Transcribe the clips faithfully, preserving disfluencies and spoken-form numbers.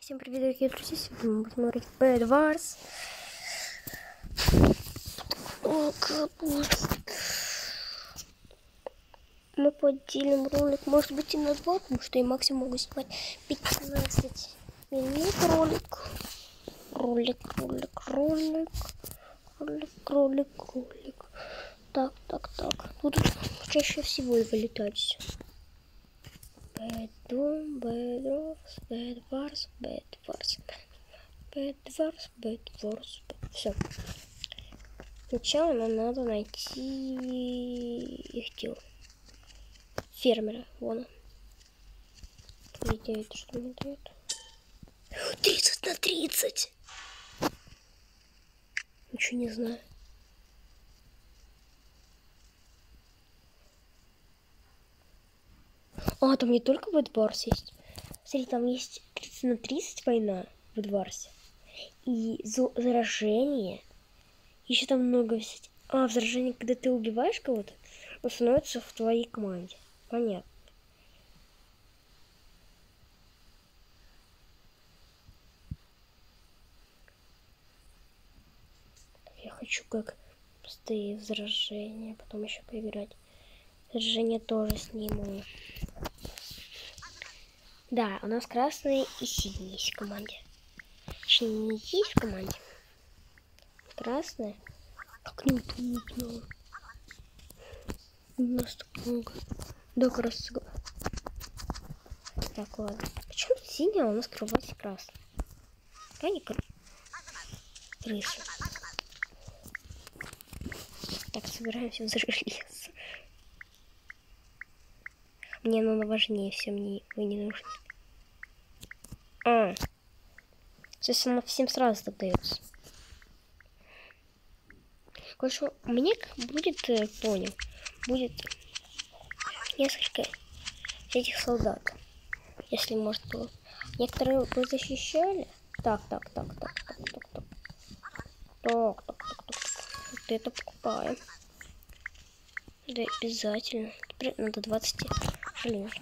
Всем привет, дорогие друзья! Сегодня мы будем говорить Bed Wars. О, капец. Мы поделим ролик, может быть, и на два, потому что я максимум могу снимать пятнадцать минут ролик. Ролик, ролик, ролик. Ролик, ролик, ролик. Так, так, так. Тут чаще всего и вылетать. Bed Doom, Bed Wars, Bed Wars, Bed Wars, Bed Wars, Bed Wars. Все. Сначала нам надо найти их дел. Фермера, вон он. Видите, что мне дает? тридцать на тридцать. Ничего не знаю. А, там не только Bed Wars есть. Смотри, там есть тридцать на тридцать война в Bed Wars. И заражение. Еще там много всяких. А, заражение, когда ты убиваешь кого-то, он становится в твоей команде. Понятно. Я хочу как простые заражения, потом еще поиграть. Заражение тоже сниму. Да, у нас красные и синие есть в команде. Точнее, не есть в команде. Красные. Как неудобно. У нас так много. Да, красиво. Так, ладно. Почему синяя, а у нас кровать красная? Да, не крыса. Так, собираемся в железо. Мне надо важнее, все мне вы не нужны. А, то есть она всем сразу дается. Короче, мне будет, э, понял, будет несколько этих солдат, если может было. Некоторые бы защищали. Так, так, так, так, так, так, так. Так, так, так, так, так. Вот это покупаем. Да, обязательно. Теперь надо двадцать железа.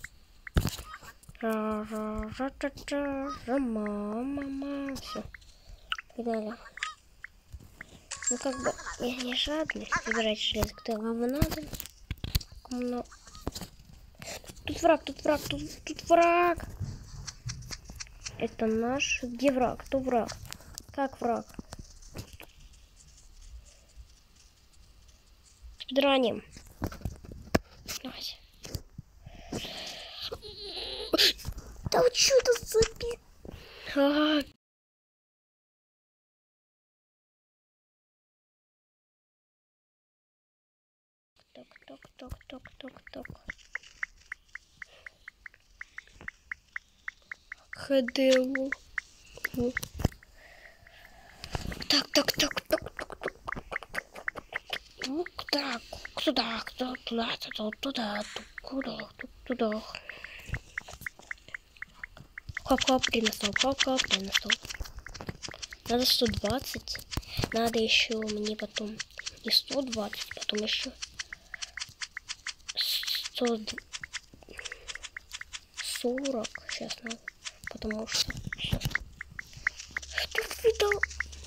Все. Погнали. Ну как бы я не жадный собирать железо, кто вам надо. Кому... Тут враг, тут враг, тут, тут враг. Это наш. Где враг? Кто враг? Как враг? Спидраним. Давайте. Да вот что это за пи... А-а-а. Так, так, так, так, так, так. Ходил. Так, так, так, так, так, так. Так, туда, туда, туда, туда, туда, туда, туда. Хоп-хоп, приносил, хоп-хоп, приносил. Надо сто двадцать. Надо еще мне потом не сто двадцать, потом еще сто сорок. Сейчас надо, потому что что видал?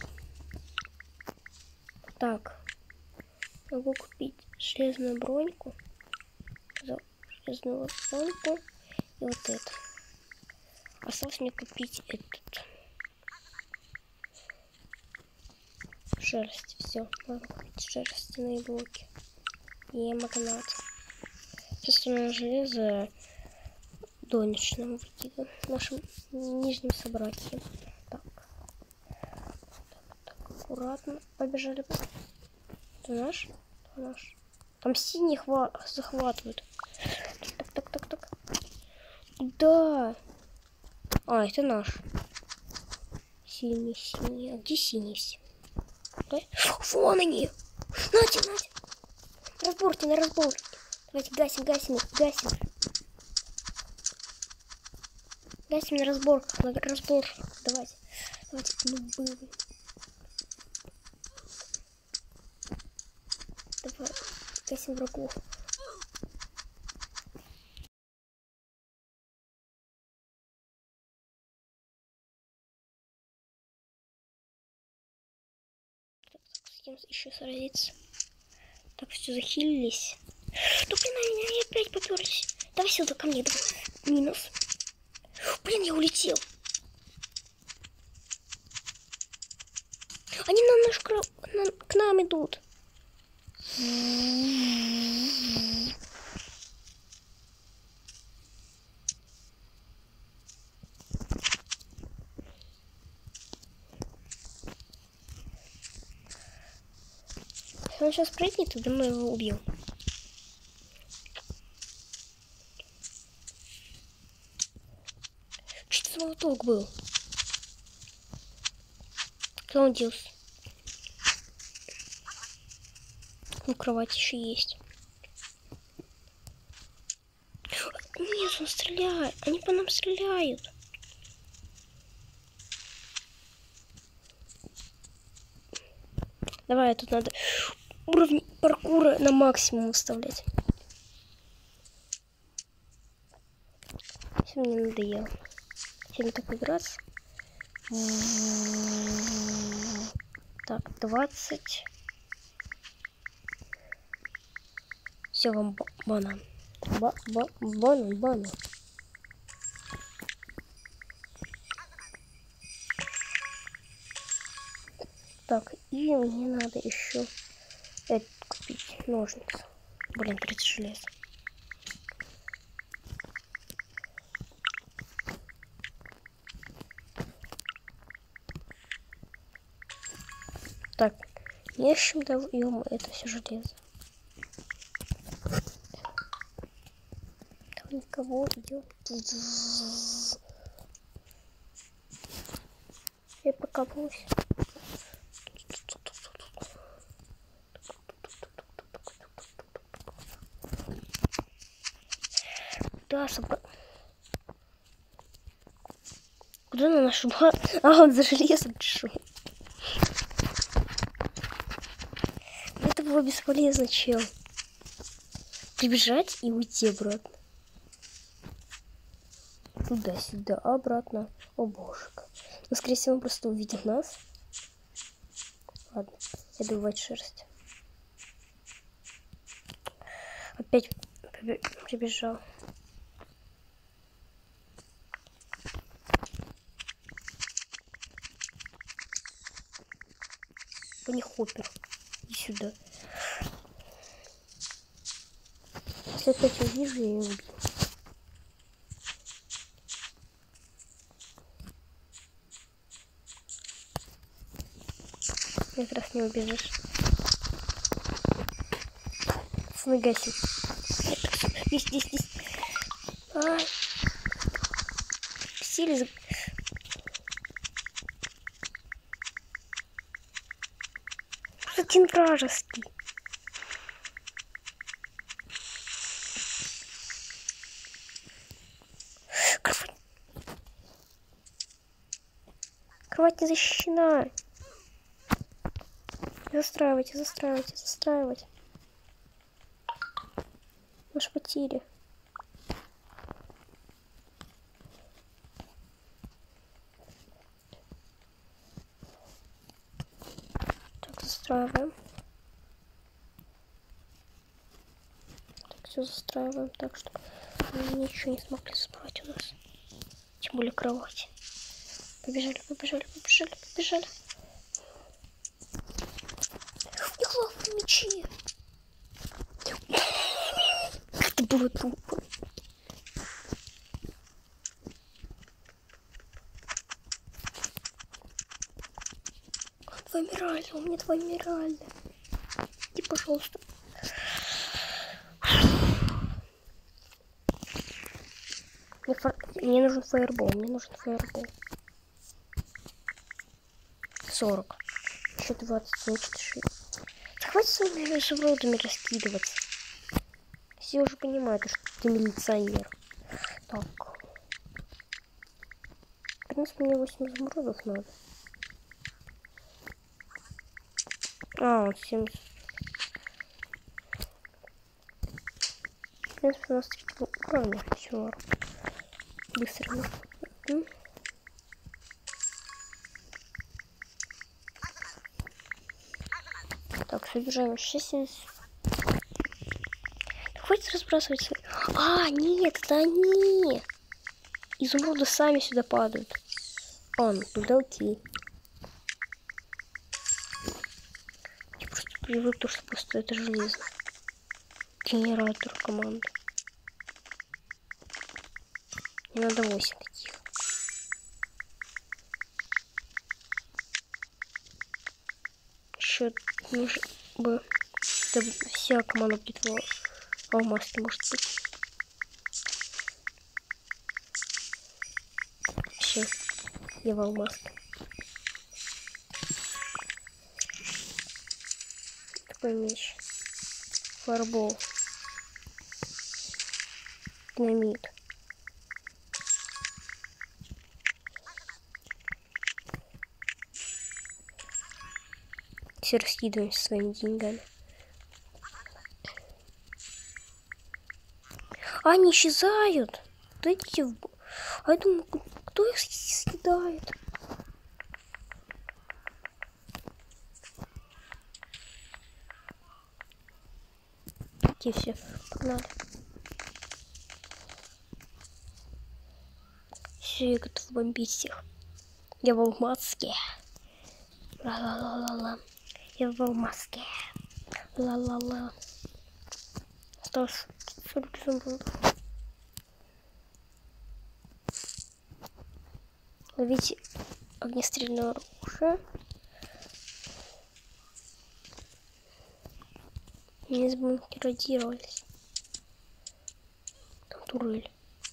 Так, могу купить железную броньку, железную броньку и вот это. Осталось мне купить этот шерсть. Все, надо купить шерстяные блоки и магнат. Остальное железо донечным выкидом нашим нижним собратьям. Так. Так, так, аккуратно побежали. Это наш? Это наш. Там синий хва... захватывают. Так, так, так, так. Да. А, это наш. Синий, синий. А где синий? Да? Вон они! Нате, нате! На разборке, на разборке. Давайте гасим, гасим, гасим. Гасим на разборках, на разборках. Давайте. Давайте, ну было. Давай, гасим врагов. кем еще сразиться. Так, все, захилились. Да блин, они опять поперлись. Давай сюда ко мне, давай. Минус. Блин, я улетел. Они на наш кра... на... к нам идут. Он сейчас прыгнет, и мы его убьем. Что-то молоток был. Кто он делся? Ну, кровать еще есть. Нет, он стреляет. Они по нам стреляют. Давай, тут надо уровень паркура на максимум выставлять. Все, мне надоело. Всем так играться. Так, двадцать. Все, вам банан. Ба ба банан, банан. Так, и мне надо еще это купить, ножницы. Блин, тридцать желез. Так, не с чем даем это все железо. Там никого идет. Я покопаюсь. Да, собрал. Куда на нашу базу? А, он за железом пришел. Это было бесполезно, чел. Прибежать и уйти обратно. Туда-сюда, обратно. О боже. Ну, скорее всего, он просто увидел нас. Ладно, я добывать шерсть. Опять прибежал. Пони хоппер. Иди сюда. Если опять увижу, я ее убью. Как раз не убежишь. Снегасик. Здесь, здесь, здесь. Ай. Сели. Один вражеский. Кровать. Кровать не защищена. Застраивайте, застраивайте, застраивать. Наши потери. Так, застраиваем. Так, все застраиваем так, чтобы ничего не смогли забрать у нас. Тем более кровать. Побежали, побежали, побежали, побежали. Не главные мечи. Это было тупо. Два миральда, у меня два миральда. Иди, пожалуйста. Мне, фар... мне нужен фаербол, мне нужен фаербол. сорок. Еще двадцать, значит шесть. Да хватит своими изумрудами раскидываться. Все уже понимают, что ты милиционер. Так. В принципе, мне восемь изумрудов надо. А, вот семьдесят. В принципе, у нас третьего уровня. Все. Быстро. Собираем шесть. Хватит разбрасывать свои... А, нет, это они. Изумруды сами сюда падают. Он, туда окей. Я просто привык, то, что просто это железо. Генератор команды. Мне надо восемь таких. Еще нужно бы... Вся команда будет в алмазке, может быть. Все, я в алмазке. Такой меч. Фарбол. Динамит. Все раскидываемся своими деньгами. А, они исчезают. Дайте в... А я думаю, кто их съедает? Окей, все, погнали. Все, я готов бомбить всех. Я в алмазке. Ла-ла-ла-ла-ла. Я в алмазке. Ла-ла-ла. Осталось сорок изумрудов. Ловите огнестрельное оружие. Не сбункеродировались. Там турель.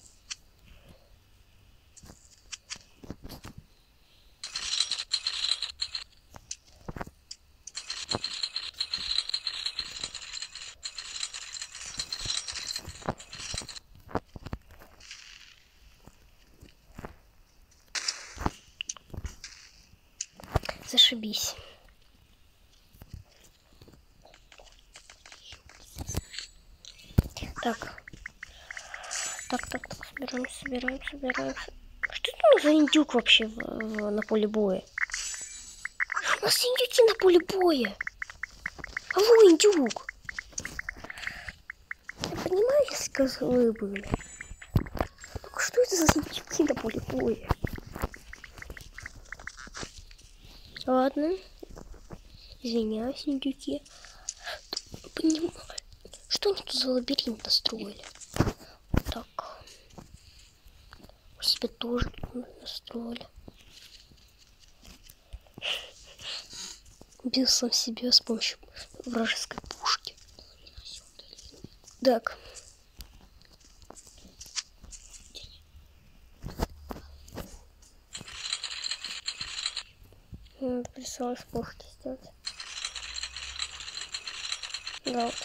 Зашибись. Так. Так, так, так, собираем, собираем, собираем. Что это за индюк вообще в, в, на поле боя? У нас индюки на поле боя. Алло, индюк. Я понимаю, если козлы были. Так что это за индюки на поле боя? Ладно. Извиняюсь, индюки. Понимаю. Что они тут за лабиринт настроили? Так. У себя тоже настроили. Убил сам себя с помощью вражеской пушки. Так. Надо присылать с пушки сделать. Да вот.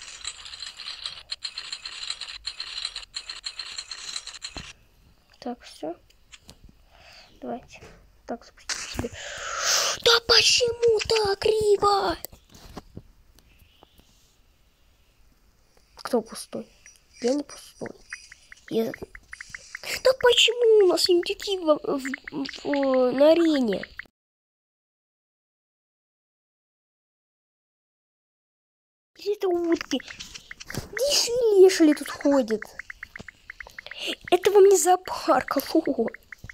Так, все. Давайте. Так, запустим себе. Да почему так криво? Кто пустой? Я не пустой. Я... Да почему у нас индюки в, в, в, на арене? Или это утки? Лешили, лешили тут ходят. Это вам не зоопарк, алло.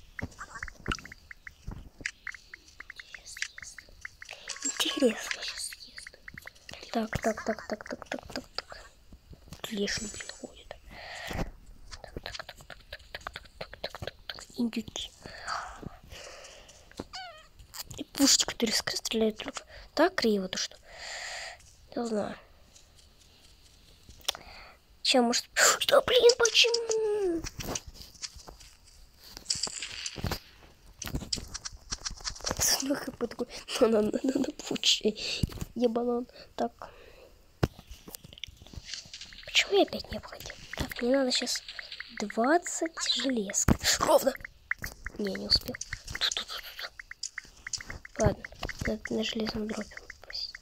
Интересно. Так, так, так, так, так, так, так, так. Лешили ходят. Так, так, так, так, так, так, так, так, так, так, так. Индюки. И пушки, которые стреляют только так криво, то что. Не знаю. Че, может... Да блин, почему? Ну, хп такой. На, на, на, на, на, получи. Ебалон. Так. Почему я опять не обходил? Так, мне надо сейчас двадцать железок. Ровно. Не, не успел. Ладно, надо на железном дропе попросить.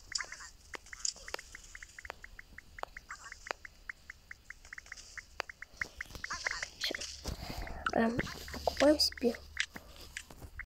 Все. Эм, покупаем себе